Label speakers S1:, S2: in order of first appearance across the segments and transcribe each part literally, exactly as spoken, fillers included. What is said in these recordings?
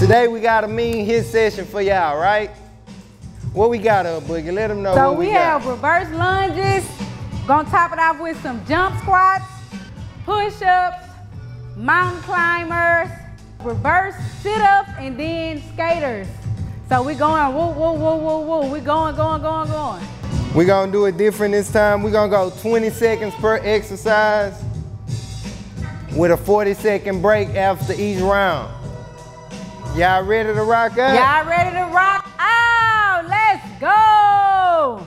S1: Today we got a mean hit session for y'all, right? What we got up, Boogie? Let them know
S2: so
S1: what we,
S2: we
S1: got.
S2: have reverse lunges. Gonna top it off with some jump squats, push-ups, mountain climbers, reverse sit-ups, and then skaters. So we going woo, woo, woo, woo, woo. We going, going, going, going.
S1: We gonna do it different this time. We gonna go twenty seconds per exercise with a forty second break after each round. Y'all ready to rock out?
S2: Y'all ready to rock out? Let's go!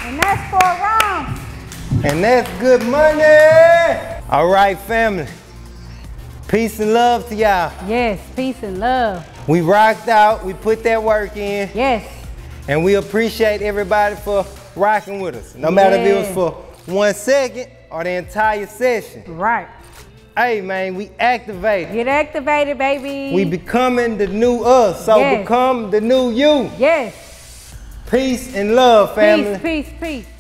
S2: And that's four rounds.
S1: And that's good money. All right, family. Peace and love to y'all.
S2: Yes, peace and love.
S1: We rocked out. We put that work in.
S2: Yes.
S1: And we appreciate everybody for rocking with us. No matter if it was for one second or the entire session.
S2: Right.
S1: Hey, man, we activated.
S2: Get activated, baby.
S1: We becoming the new us. So
S2: yes.
S1: become the new you.
S2: Yes.
S1: Peace and love, family.
S2: Peace, peace, peace.